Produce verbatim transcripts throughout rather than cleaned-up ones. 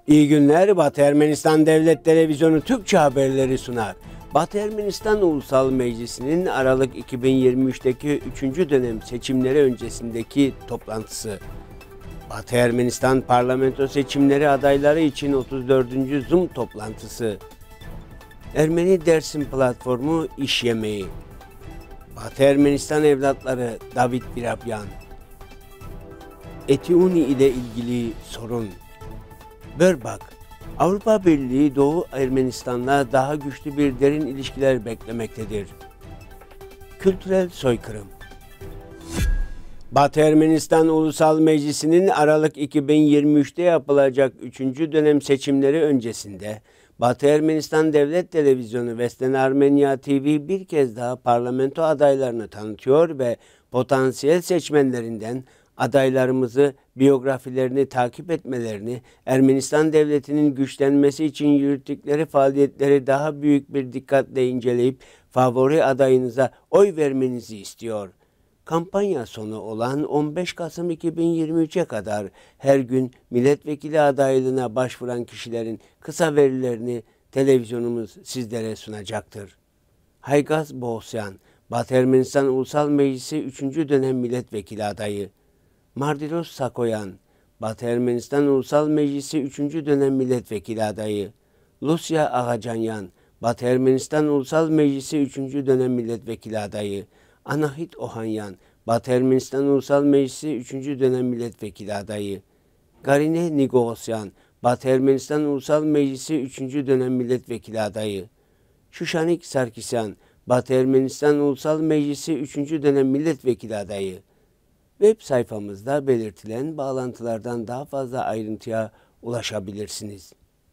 İyi günler. Batı Ermenistan Devlet Televizyonu Türkçe haberleri sunar. Batı Ermenistan Ulusal Meclisi'nin Aralık iki bin yirmi üç'teki üçüncü dönem seçimleri öncesindeki toplantısı. Batı Ermenistan parlamento seçimleri adayları için otuz dördüncü Zoom toplantısı. Ermeni Dersim Platformu iş yemeği. Batı Ermenistan evlatları David Birabyan. Etiuni ile ilgili sorun. Börbak, Avrupa Birliği Doğu Ermenistan'la daha güçlü bir derin ilişkiler beklemektedir. Kültürel soykırım. Batı Ermenistan Ulusal Meclisi'nin Aralık iki bin yirmi üç'te yapılacak üçüncü dönem seçimleri öncesinde Batı Ermenistan Devlet Televizyonu Vesten Armenia T V bir kez daha parlamento adaylarını tanıtıyor ve potansiyel seçmenlerinden adaylarımızı biyografilerini takip etmelerini, Ermenistan Devleti'nin güçlenmesi için yürüttükleri faaliyetleri daha büyük bir dikkatle inceleyip favori adayınıza oy vermenizi istiyor. Kampanya sonu olan on beş Kasım iki bin yirmi üç'e kadar her gün milletvekili adaylığına başvuran kişilerin kısa verilerini televizyonumuz sizlere sunacaktır. Haygaz Boğsyan, Batı Ermenistan Ulusal Meclisi üçüncü dönem milletvekili adayı. Mardiros Sakoyan, Batı Ermenistan Ulusal Meclisi üçüncü dönem milletvekili adayı. Lucia Ağacanyan, Batı Ermenistan Ulusal Meclisi üçüncü dönem milletvekili adayı. Anahit Ohanyan, Batı Ermenistan Ulusal Meclisi üçüncü dönem milletvekili adayı. Garine Nigosyan, Batı Ermenistan Ulusal Meclisi üçüncü dönem milletvekili adayı. Şuşanik Sarkisyan, Batı Ermenistan Ulusal Meclisi üçüncü dönem milletvekili adayı. Web sayfamızda belirtilen bağlantılardan daha fazla ayrıntıya ulaşabilirsiniz.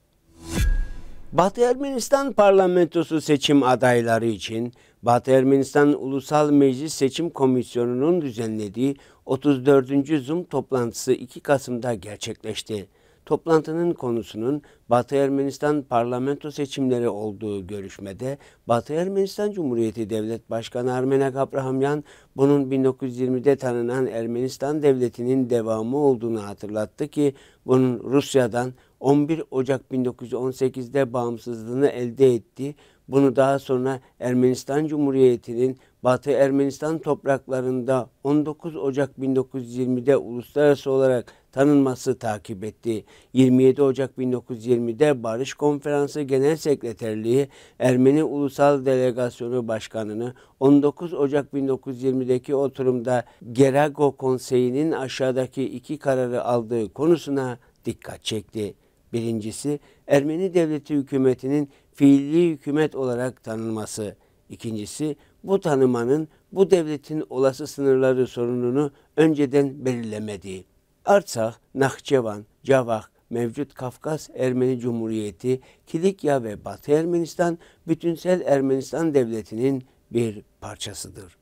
Batı Ermenistan Parlamentosu seçim adayları için Batı Ermenistan Ulusal Meclis Seçim Komisyonu'nun düzenlediği otuz dördüncü Zoom toplantısı iki Kasım'da gerçekleşti. Toplantının konusunun Batı Ermenistan parlamento seçimleri olduğu görüşmede Batı Ermenistan Cumhuriyeti Devlet Başkanı Armenak Abrahamyan bunun bin dokuz yüz yirmi'de tanınan Ermenistan Devleti'nin devamı olduğunu hatırlattı ki bunun Rusya'dan on bir Ocak bin dokuz yüz on sekiz'de bağımsızlığını elde etti. Bunu daha sonra Ermenistan Cumhuriyeti'nin Batı Ermenistan topraklarında on dokuz Ocak bin dokuz yüz yirmi'de uluslararası olarak tanınması takip etti. yirmi yedi Ocak bin dokuz yüz yirmi'de Barış Konferansı Genel Sekreterliği Ermeni Ulusal Delegasyonu Başkanı'nı on dokuz Ocak bin dokuz yüz yirmi'deki oturumda Gerago Konseyi'nin aşağıdaki iki kararı aldığı konusuna dikkat çekti. Birincisi, Ermeni Devleti hükümetinin fiili hükümet olarak tanınması. İkincisi, bu tanımanın bu devletin olası sınırları sorununu önceden belirlemediği. Artsakh, Nakhçıvan, Cavak, mevcut Kafkas Ermeni Cumhuriyeti, Kilikya ve Batı Ermenistan, bütünsel Ermenistan Devleti'nin bir parçasıdır.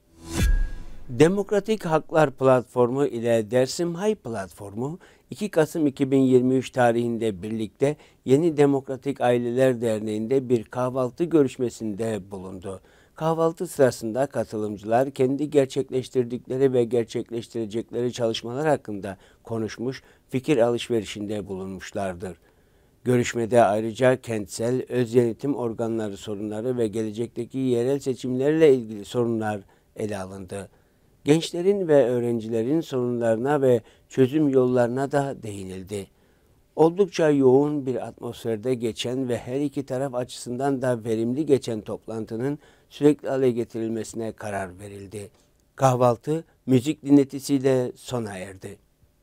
Demokratik Haklar Platformu ile Dersim Hay Platformu iki Kasım iki bin yirmi üç tarihinde birlikte Yeni Demokratik Aileler Derneği'nde bir kahvaltı görüşmesinde bulundu. Kahvaltı sırasında katılımcılar kendi gerçekleştirdikleri ve gerçekleştirecekleri çalışmalar hakkında konuşmuş, fikir alışverişinde bulunmuşlardır. Görüşmede ayrıca kentsel, öz yönetim organları sorunları ve gelecekteki yerel seçimlerle ilgili sorunlar ele alındı. Gençlerin ve öğrencilerin sorunlarına ve çözüm yollarına da değinildi. Oldukça yoğun bir atmosferde geçen ve her iki taraf açısından da verimli geçen toplantının sürekli hale getirilmesine karar verildi. Kahvaltı müzik dinletisiyle sona erdi.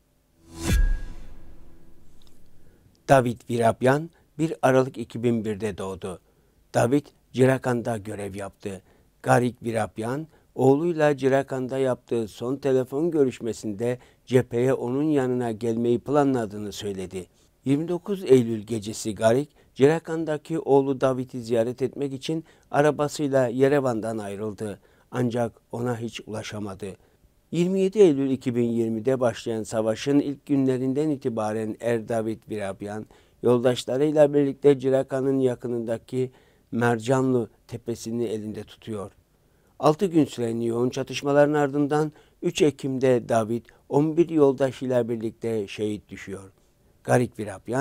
David Birabyan bir Aralık iki bin bir'de doğdu. David Cirakan'da görev yaptı. Garik Birabyan oğluyla Cirakan'da yaptığı son telefon görüşmesinde cepheye onun yanına gelmeyi planladığını söyledi. yirmi dokuz Eylül gecesi Garik, Cirakan'daki oğlu David'i ziyaret etmek için arabasıyla Yerevan'dan ayrıldı. Ancak ona hiç ulaşamadı. yirmi yedi Eylül iki bin yirmi'de başlayan savaşın ilk günlerinden itibaren Er David Birabyan, yoldaşlarıyla birlikte Cirakan'ın yakınındaki Mercanlı tepesini elinde tutuyor. altı gün süren yoğun çatışmaların ardından üç Ekim'de David on bir yoldaşıyla birlikte şehit düşüyor. Garik Birabyan,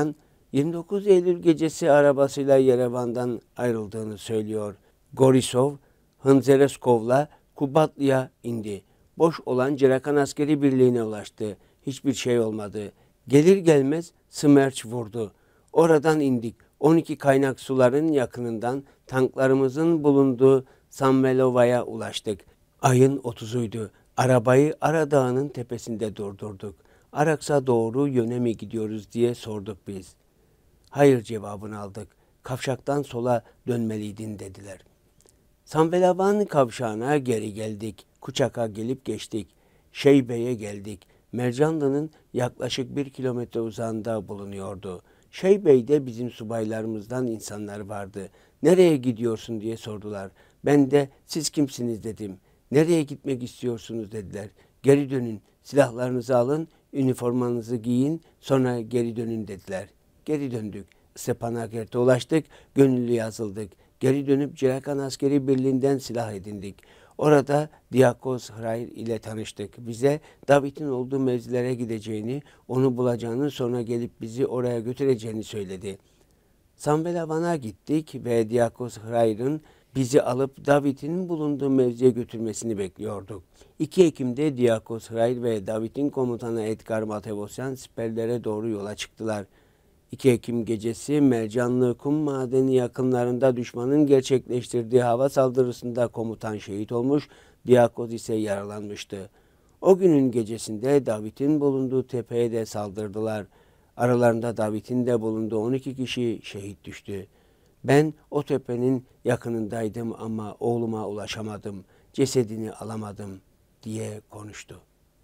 yirmi dokuz Eylül gecesi arabasıyla Yerevan'dan ayrıldığını söylüyor. Gorisov, Hınzerezkov'la Kubatlı'ya indi. Boş olan Cerakan Askeri Birliği'ne ulaştı. Hiçbir şey olmadı. Gelir gelmez Smerç vurdu. Oradan indik. on iki kaynak suların yakınından tanklarımızın bulunduğu Samvelova'ya ulaştık. Ayın otuzuydu. Arabayı Ara Dağı'nın tepesinde durdurduk. Araks'a doğru yöne mi gidiyoruz diye sorduk biz. Hayır cevabını aldık. Kavşaktan sola dönmeliydin dediler. Samvelavan kavşağına geri geldik. Kuçak'a gelip geçtik. Şeybe'ye geldik. Mercanlı'nın yaklaşık bir kilometre uzağında bulunuyordu. Şeybe'de bizim subaylarımızdan insanlar vardı. Nereye gidiyorsun diye sordular. Ben de siz kimsiniz dedim. Nereye gitmek istiyorsunuz dediler. Geri dönün, silahlarınızı alın, üniformanızı giyin, sonra geri dönün dediler. Geri döndük. Stepanakert'e ulaştık, gönüllü yazıldık. Geri dönüp Cerakan Askeri Birliği'nden silah edindik. Orada Diakos Hrayr ile tanıştık. Bize David'in olduğu mevzilere gideceğini, onu bulacağını, sonra gelip bizi oraya götüreceğini söyledi. Samvelavan'a gittik ve Diakos Hrayr'ın bizi alıp David'in bulunduğu mevziye götürmesini bekliyorduk. iki Ekim'de Diakos Hrayr ve David'in komutanı Edgar Matevosyan siperlere doğru yola çıktılar. iki Ekim gecesi Mercanlı kum madeni yakınlarında düşmanın gerçekleştirdiği hava saldırısında komutan şehit olmuş, Diakos ise yaralanmıştı. O günün gecesinde David'in bulunduğu tepeye de saldırdılar. Aralarında David'in de bulunduğu on iki kişi şehit düştü. Ben o tepenin yakınındaydım ama oğluma ulaşamadım, cesedini alamadım diye konuştu.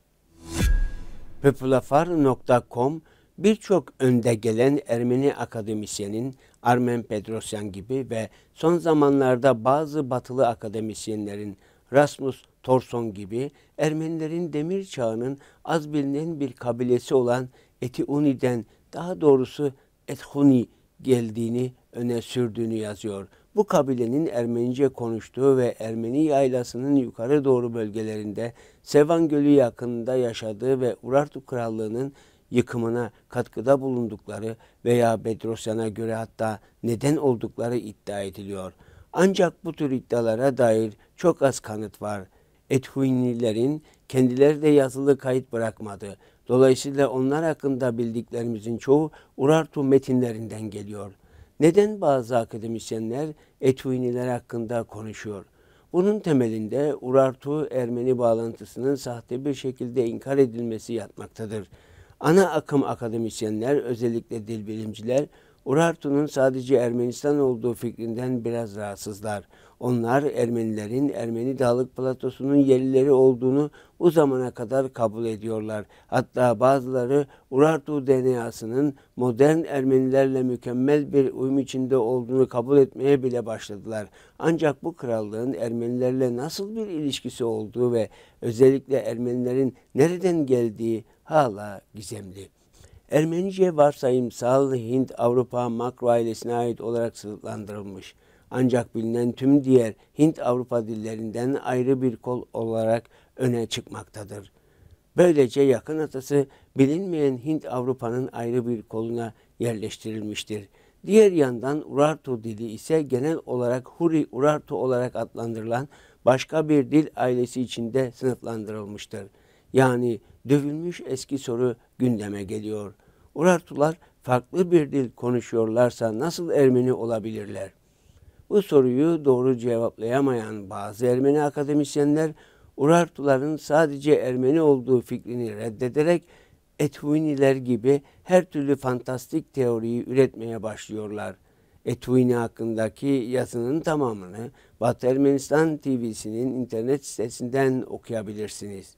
Populafar nokta com birçok önde gelen Ermeni akademisyenin, Armen Petrosyan gibi ve son zamanlarda bazı batılı akademisyenlerin, Rasmus Torson gibi Ermenilerin demir çağının az bilinen bir kabilesi olan Etiuni'den, daha doğrusu Ethuni geldiğini öne sürdüğünü yazıyor. Bu kabilenin Ermenice konuştuğu ve Ermeni yaylasının yukarı doğru bölgelerinde Sevan Gölü yakınında yaşadığı ve Urartu Krallığı'nın yıkımına katkıda bulundukları veya Bedrosyan'a göre hatta neden oldukları iddia ediliyor. Ancak bu tür iddialara dair çok az kanıt var. Ethunilerin kendileri de yazılı kayıt bırakmadı. Dolayısıyla onlar hakkında bildiklerimizin çoğu Urartu metinlerinden geliyor. Neden bazı akademisyenler Ethuniler hakkında konuşuyor? Bunun temelinde Urartu Ermeni bağlantısının sahte bir şekilde inkar edilmesi yatmaktadır. Ana akım akademisyenler, özellikle dil bilimciler, Urartu'nun sadece Ermenistan olduğu fikrinden biraz rahatsızlar. Onlar Ermenilerin Ermeni Dağlık Platosu'nun yerlileri olduğunu bu zamana kadar kabul ediyorlar. Hatta bazıları Urartu D N A'sının modern Ermenilerle mükemmel bir uyum içinde olduğunu kabul etmeye bile başladılar. Ancak bu krallığın Ermenilerle nasıl bir ilişkisi olduğu ve özellikle Ermenilerin nereden geldiği hala gizemli. Ermenice varsayımsal Hint-Avrupa makro ailesine ait olarak sınıflandırılmış. Ancak bilinen tüm diğer Hint-Avrupa dillerinden ayrı bir kol olarak öne çıkmaktadır. Böylece yakın atası bilinmeyen Hint-Avrupa'nın ayrı bir koluna yerleştirilmiştir. Diğer yandan Urartu dili ise genel olarak Huri-Urartu olarak adlandırılan başka bir dil ailesi içinde sınıflandırılmıştır. Yani dövülmüş eski soru gündeme geliyor. Urartular farklı bir dil konuşuyorlarsa nasıl Ermeni olabilirler? Bu soruyu doğru cevaplayamayan bazı Ermeni akademisyenler Urartuların sadece Ermeni olduğu fikrini reddederek Ethuniler gibi her türlü fantastik teoriyi üretmeye başlıyorlar. Ethuni hakkındaki yazının tamamını Batı Ermenistan T V'sinin internet sitesinden okuyabilirsiniz.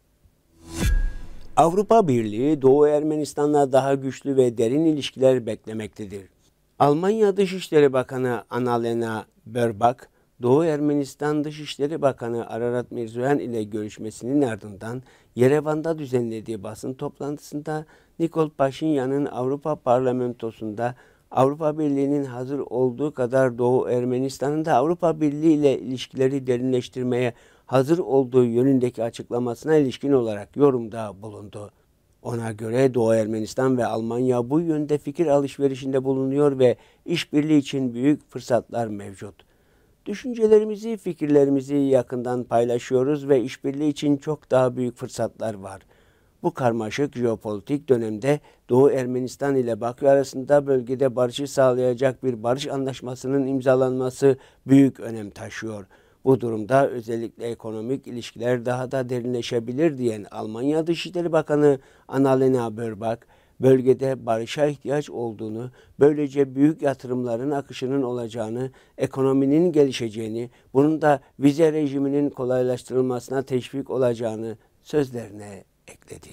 Avrupa Birliği, Doğu Ermenistan'la daha güçlü ve derin ilişkiler beklemektedir. Almanya Dışişleri Bakanı Annalena Baerbock, Doğu Ermenistan Dışişleri Bakanı Ararat Mirzoyan ile görüşmesinin ardından Yerevan'da düzenlediği basın toplantısında Nikol Paşinyan'ın Avrupa Parlamentosu'nda Avrupa Birliği'nin hazır olduğu kadar Doğu Ermenistan'ın da Avrupa Birliği ile ilişkileri derinleştirmeye hazır olduğu yönündeki açıklamasına ilişkin olarak yorumda bulundu. Ona göre Doğu Ermenistan ve Almanya bu yönde fikir alışverişinde bulunuyor ve işbirliği için büyük fırsatlar mevcut. Düşüncelerimizi, fikirlerimizi yakından paylaşıyoruz ve işbirliği için çok daha büyük fırsatlar var. Bu karmaşık jeopolitik dönemde Doğu Ermenistan ile Bakü arasında bölgede barışı sağlayacak bir barış anlaşmasının imzalanması büyük önem taşıyor. Bu durumda özellikle ekonomik ilişkiler daha da derinleşebilir diyen Almanya Dışişleri Bakanı Annalena Baerbock, bölgede barışa ihtiyaç olduğunu, böylece büyük yatırımların akışının olacağını, ekonominin gelişeceğini, bunun da vize rejiminin kolaylaştırılmasına teşvik olacağını sözlerine ekledi.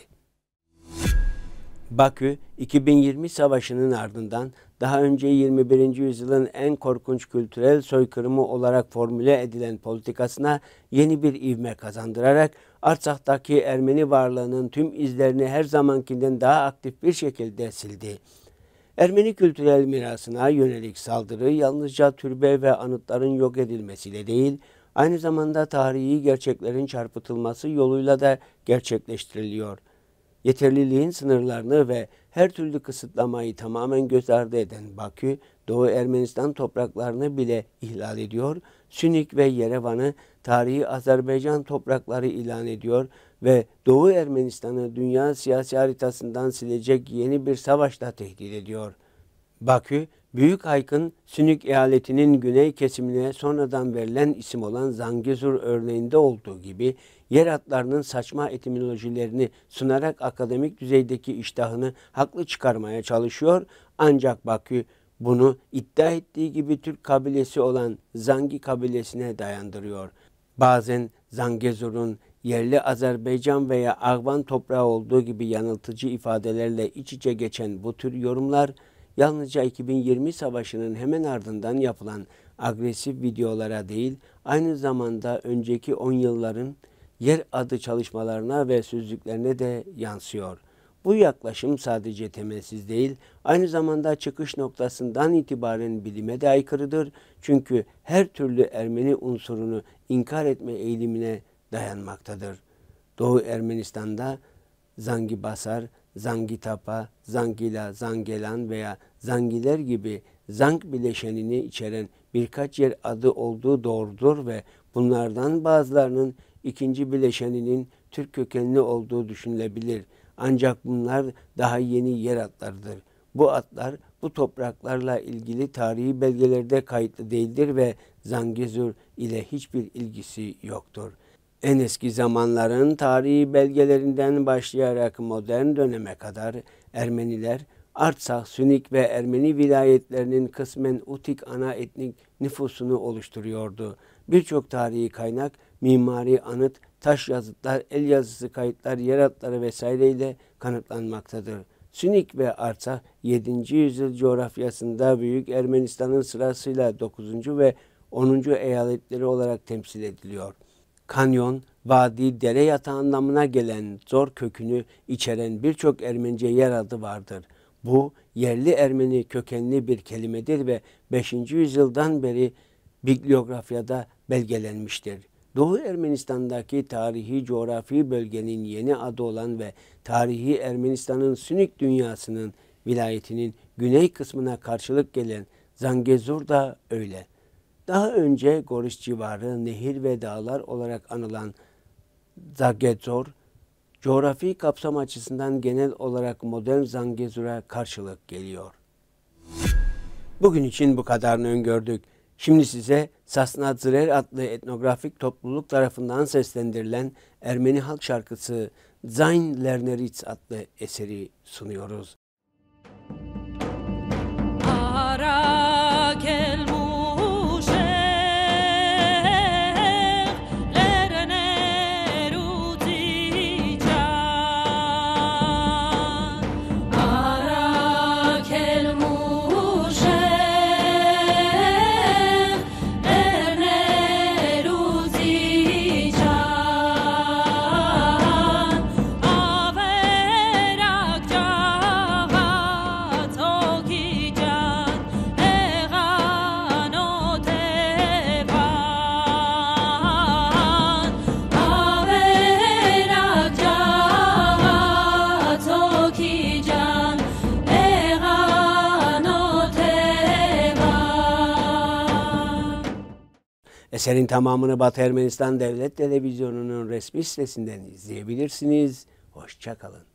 Bakü, iki bin yirmi savaşının ardından daha önce yirmi birinci yüzyılın en korkunç kültürel soykırımı olarak formüle edilen politikasına yeni bir ivme kazandırarak Artsak'taki Ermeni varlığının tüm izlerini her zamankinden daha aktif bir şekilde sildi. Ermeni kültürel mirasına yönelik saldırı yalnızca türbe ve anıtların yok edilmesiyle değil, aynı zamanda tarihi gerçeklerin çarpıtılması yoluyla da gerçekleştiriliyor. Yeterliliğin sınırlarını ve her türlü kısıtlamayı tamamen göz ardı eden Bakü, Doğu Ermenistan topraklarını bile ihlal ediyor, Sünik ve Yerevan'ı tarihi Azerbaycan toprakları ilan ediyor ve Doğu Ermenistan'ı dünya siyasi haritasından silecek yeni bir savaşla tehdit ediyor. Bakü, Büyük Hayk'ın Sünik eyaletinin güney kesimine sonradan verilen isim olan Zangezur örneğinde olduğu gibi yer adlarının saçma etimolojilerini sunarak akademik düzeydeki iştahını haklı çıkarmaya çalışıyor, ancak Bakü bunu iddia ettiği gibi Türk kabilesi olan Zangi kabilesine dayandırıyor. Bazen Zangezur'un yerli Azerbaycan veya Ağvan toprağı olduğu gibi yanıltıcı ifadelerle iç içe geçen bu tür yorumlar, yalnızca iki bin yirmi savaşının hemen ardından yapılan agresif videolara değil, aynı zamanda önceki on yılların yer adı çalışmalarına ve sözlüklerine de yansıyor. Bu yaklaşım sadece temelsiz değil, aynı zamanda çıkış noktasından itibaren bilime de aykırıdır. Çünkü her türlü Ermeni unsurunu inkar etme eğilimine dayanmaktadır. Doğu Ermenistan'da Zangibasar, Zangitapa, Zangila, Zangelan veya Zangiler gibi Zang bileşenini içeren birkaç yer adı olduğu doğrudur ve bunlardan bazılarının ikinci bileşeninin Türk kökenli olduğu düşünülebilir. Ancak bunlar daha yeni yer adlarıdır. Bu adlar bu topraklarla ilgili tarihi belgelerde kayıtlı değildir ve Zangezur ile hiçbir ilgisi yoktur. En eski zamanların tarihi belgelerinden başlayarak modern döneme kadar Ermeniler, Artsak, Sünik ve Ermeni vilayetlerinin kısmen Utik ana etnik nüfusunu oluşturuyordu. Birçok tarihi kaynak, mimari anıt, taş yazıtlar, el yazısı kayıtlar, yer adları vesaireyle kanıtlanmaktadır. Sünik ve Artsak, yedinci yüzyıl coğrafyasında Büyük Ermenistan'ın sırasıyla dokuzuncu ve onuncu eyaletleri olarak temsil ediliyor. Kanyon, vadi, dere yatağı anlamına gelen zor kökünü içeren birçok Ermenice yer adı vardır. Bu, yerli Ermeni kökenli bir kelimedir ve beşinci yüzyıldan beri bibliografyada belgelenmiştir. Doğu Ermenistan'daki tarihi coğrafi bölgenin yeni adı olan ve tarihi Ermenistan'ın Sünik dünyasının vilayetinin güney kısmına karşılık gelen Zangezur da öyle. Daha önce Goriş civarı nehir ve dağlar olarak anılan Zagezor, coğrafi kapsam açısından genel olarak modern Zangezur'a karşılık geliyor. Bugün için bu kadarını öngördük. Şimdi size Sasna Zrer adlı etnografik topluluk tarafından seslendirilen Ermeni halk şarkısı Zayn Lerneritz adlı eseri sunuyoruz. Eserin tamamını Batı Ermenistan Devlet Televizyonu'nun resmi sitesinden izleyebilirsiniz. Hoşça kalın.